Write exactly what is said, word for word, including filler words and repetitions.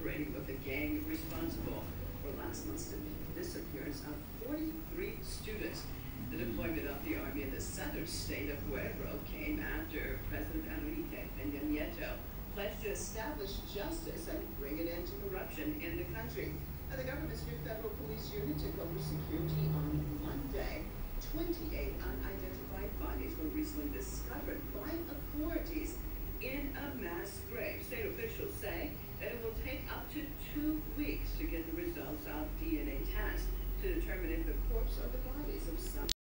cooperating with the gang responsible for last month's disappearance of forty-three students. The deployment of the army in the southern state of Pueblo came after President Enrique Peña Nieto pledged to establish justice and bring an end to corruption in the country. Now, the government's new federal police unit took over security on Monday. twenty-eight unidentified bodies were recently discovered by authorities in a mass grave. State officials say